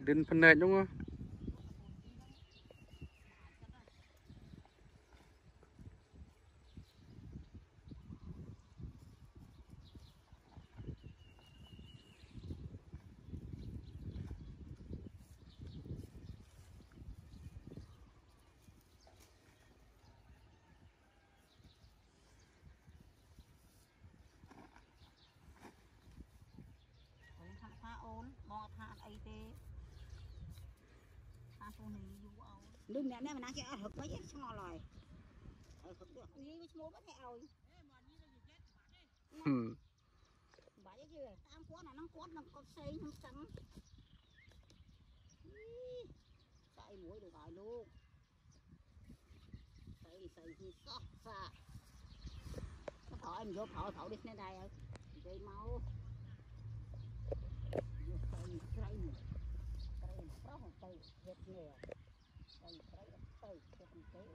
đến phần này đúng không? đừng nè mà nãy giờ hực mấy cái ngon rồi hực được đi mua bắt heo bà chứ tam quán là nó quán nó có xây nó trắng xây muối được rồi luôn xây thì xót xa thỏ em vô thỏ đi lên đây đây mau xây xây nó không xây hết nghề xây hết nghề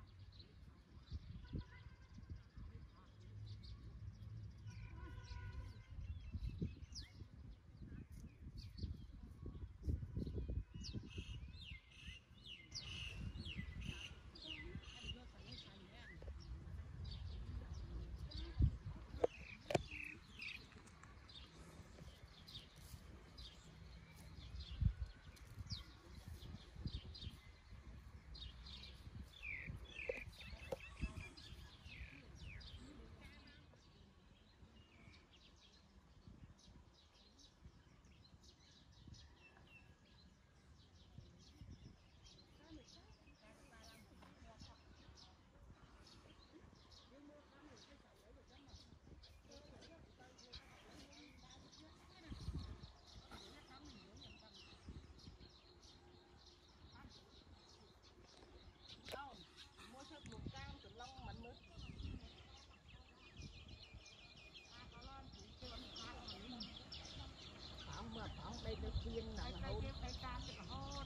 đây tôi chiên là hôn đây cam thì là hôn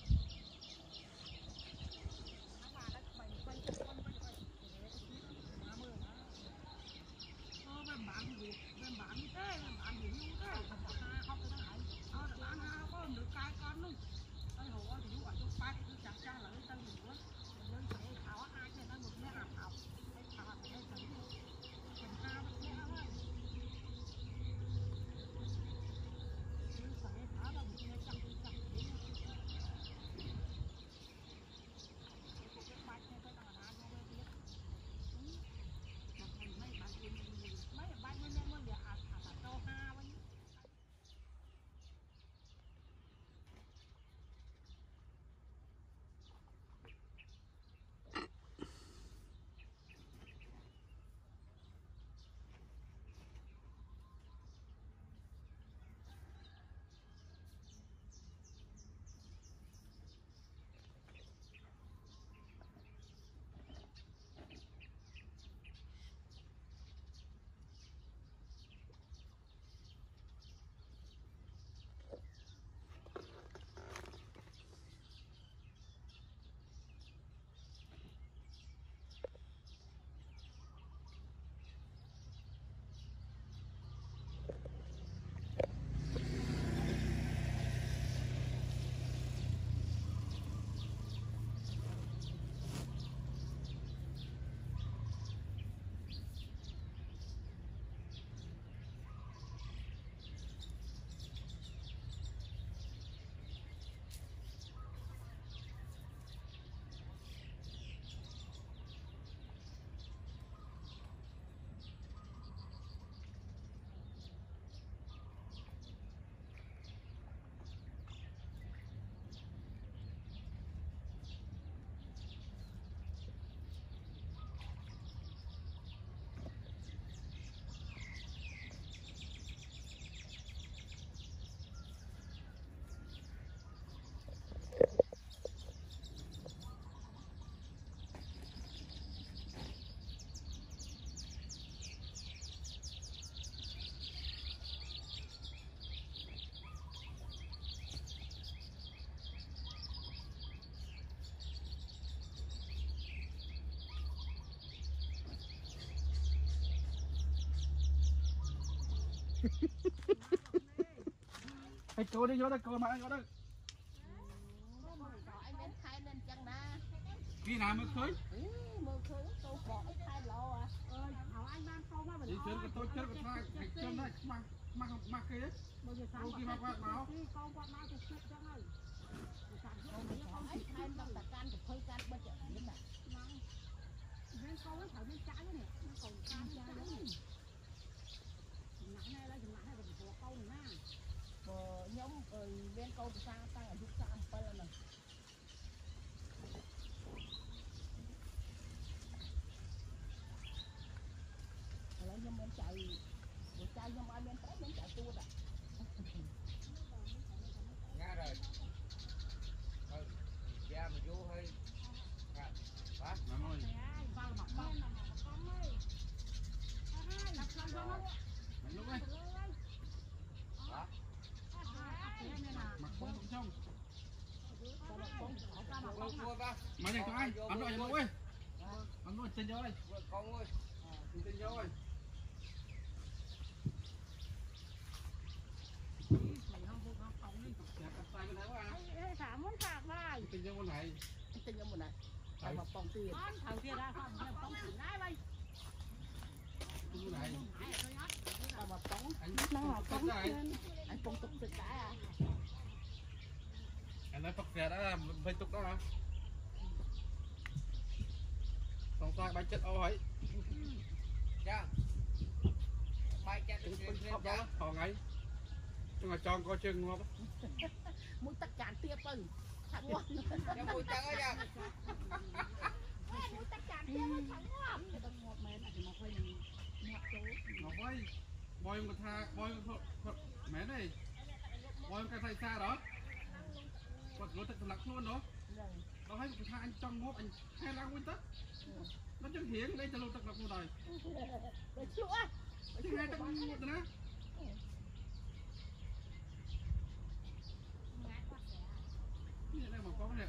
nó mà nó quay bên bạn gì bên bạn như thế bên bạn gì như thế không có ha không có hải là bạn ha có được cai con luôn cái hồ thì ở trong ba cái chặt ra là cái tân nữa lên sẽ thảo ai cho nó một cái hạt thảo cái thảo thì cái gì mình ha nó sẽ thôi sẽ thảo là một cái chặt Hey, cô đi vô đây, cô mà vô đây. Khi nào mới khơi? Mưa khơi tôi bỏ ít hai lô à. Hỏi anh đang câu mà mình Đi chơi cái tôi chơi cái thai cái chân này mà kia đấy. bây giờ sáng Khi mà quạt máu. câu quạt máu thì chết cho ngay. Ít hai trong tạc can của khơi can bây giờ biết nè. Bên câu ấy thở bên trái này, nó còn can trái đấy. Nãy nay là nãy nay mình bỏ câu này nha. Nhóm bên câu xa tăng ở giúp xa phải là nè. Là nhóm bên chạy, một chạy nhóm ai bên trái bên chạy tua đã. Nghe rồi. Thôi, ra mà vô hơi. Bác. Nó ơi. Vào mặt con ơi. Đặt lên cho nó. Lúc ấy. Bác. Mặc không cũng trong. Mua bác. Mà này có ai? Ăn rồi lúc ấy. Ăn rồi chân rồi. Con ơi. Chân rồi. Thả muốn phạt bài. Chân vô con này. Tên nhóm một này. Thầy học phòng tiền. Con thằng kia ra không thử đá đây. Chân vô này. Thầy học tống. Anh phong tục thực cả à. Anh nói Phật Việt đó phải tục đó hả? Xong xoay bánh chất ô ấy. Dạ. Bay chạy được Bánh lên đó dạ. thỏ ngay. Nhưng mà tròn coi chừng ngon. Mũi tất cả tiếp ơi. Thằng ngon. Dạ mùi trắng á dạ. Mũi tất cả tiếp ơi thằng ngon. Cái đông ngọt mến thì nó hơi ngọt chỗ. Nó quay. Bòi một tha, bòi một mẹ này. Bòi một cái thay xa đó. Còn nó thật lạc luôn đó. Nó thấy một cái anh trong mốt anh hay lang nguyên tất. Nó chân hiến đây cho lâu thật lạc một đời. Để chữa. Chứ hai trăm một rồi nè. Như đây mà có cái này.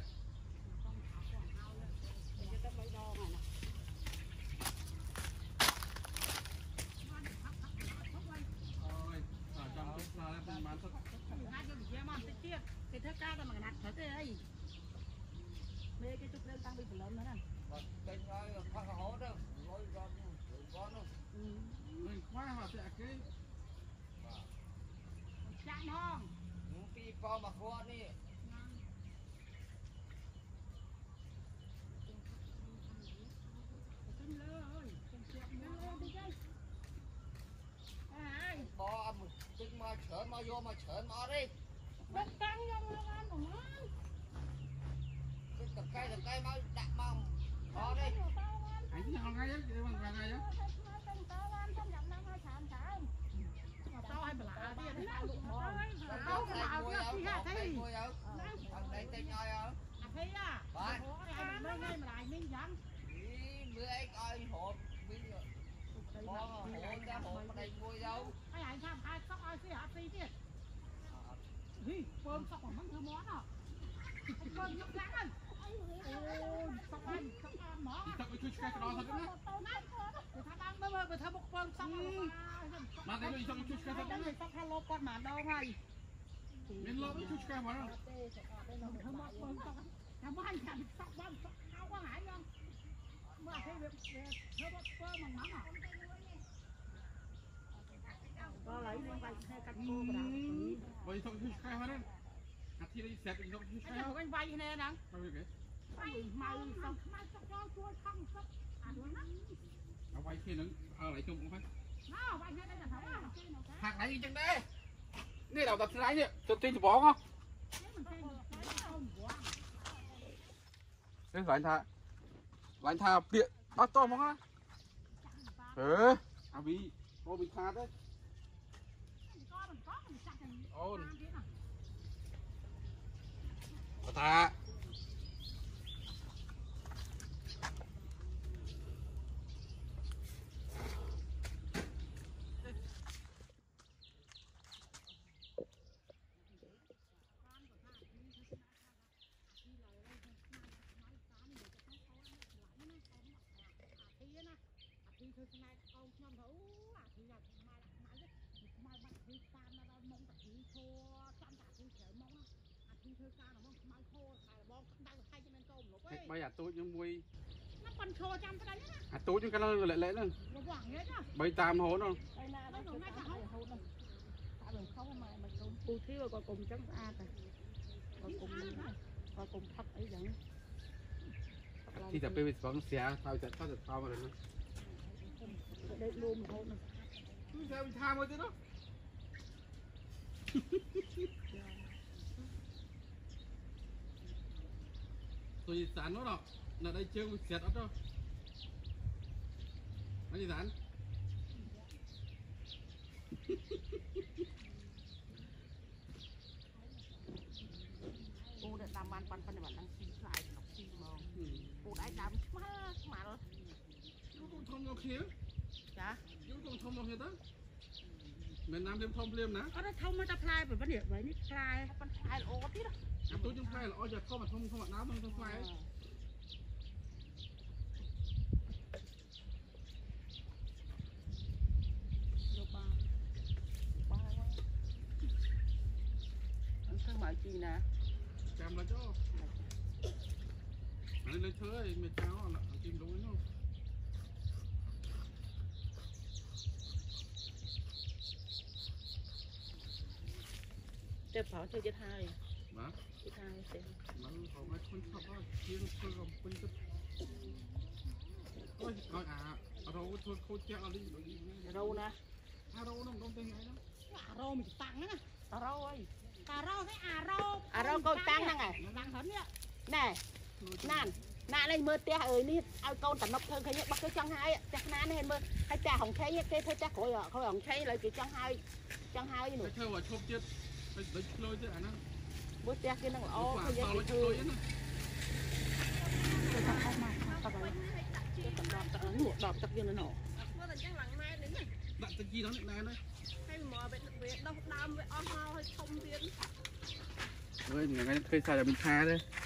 Rồi, ở trong lúc là bán thật. Cái thớ cao mà nạt thật đây. Mê cái chút lên tăng bị lớn nữa nè. Bên ơi, khoan hổ đó. Ngồi con đó. Mình khoa mà sẽ cái. Chạm không? Những cái con mà khoa đi. Bò âm trứng mà chởn mà vô mà chởn mà đi. Đất căng trong nó ăn của nó. Cái tập cây mà đặt mà bò đi. Anh chỉ còn ngay á, chứ bằng vàng ngay á. Tao hay bả đi ăn lụng bò. Tao cái mùi áo, cái mùi áo. Thằng đây tên ai áo. Thế à? Bạn. Mấy ngày mà lại minh dám. Bữa ấy coi hộp. Bò hộp ra hộp mà đầy mùi đâu. Ai ai tham hai sóc ai xí hả xí tiết. Cơm sóc bằng mắm thơ món à. Cơm nhóc ráng anh. Sóc ăn mỏ. Chị tập cái chút cái đó thật đấy. Người ta đang bơ thơ một cơm sóc. Mà đây là xong chút cái thật đấy. Sóc hello con mà đâu ngay. Mình lo với chút cái mà đâu. Thơ một cơm sóc. Thơm anh chẳng sóc bao sóc cao quá hải không. Mà thế việc thơ một cơm bằng mắm à. Có lấy lên vay hai cắt cô vào đó. Vậy xong chút cái mà đấy. Hạt thì đây xếp xong chút cái. Anh vay nè nè. Sao vậy? Mày sóc cho tôi không sóc. Ở quay kia nữa, lại chung cũng phải. Nó vay đây là phải. Hạt này chân đây. Đây đầu tập thế này nhỉ, tôi tin bỏ không? Thế gọi anh tha tiện, bắt to mong á. Bị, cô bị tha đấy. Ôn. Tha. khi chơi ca nó mang khô khai là bom đang khai cho nên tôm nó quay bay à tôi nhưng mùi nó còn khô trong cái đấy á à tôi nhưng cái nó lệ lệ luôn nó quảng hết á bay tam hố đâu đây nè đây nó ngay cả hậu tại mình không mà cùng cô thiếu rồi còn cùng chắc a rồi còn cùng thấp ấy vẫn thì tập bây giờ xe tao sẽ tao tao mà nó đây luôn mà hôn cứ xe bị tham rồi chứ đó tôi dán nó đâu là đây chưa bị xẹt đâu anh gì dán cô đã làm ban ban bạn đang xin lại học xin mà cô đã làm mà nó cũng thông vào kia chả nó cũng thông vào kia đó miền Nam thêm thông liêm nè nó thông mới ta play về vấn đề vậy nhỉ play con trai là ô tí đó em tôi trong play là ôi giờ không mà thông bạn áo không play anh thương mại gì nè chạm là cho anh lấy thớ ấy mệt cháu là tìm đúng không chơi pháo chơi chết hai mà chết hai xem mà họ mấy con khóc á kia nó thôi còn quân tức ôi coi à đâu thôi khô treo đi đâu nè đâu nó không tên ấy đó rô mình tăng á tao rau ơi rô thấy rau con tăng năng à tăng hấn á nè nàn nè đây mưa tia ơi ní ao con tận nóc thơ cái bắt cái chân hai chắc nè này mưa hay cha hồng thấy cái thấy chắc khỏi khỏi hồng thấy lại cái chân hai nữa theo vào chốt chết lấy lôi chứ à nó mưa tia kia nó ô cái gì cái lôi nó đọt chắc kia nó nổ đặt cái gì đó này này hay mà việc đâu đam với on ho hay không viên ơi ngày ngày cây xài là mình tha đấy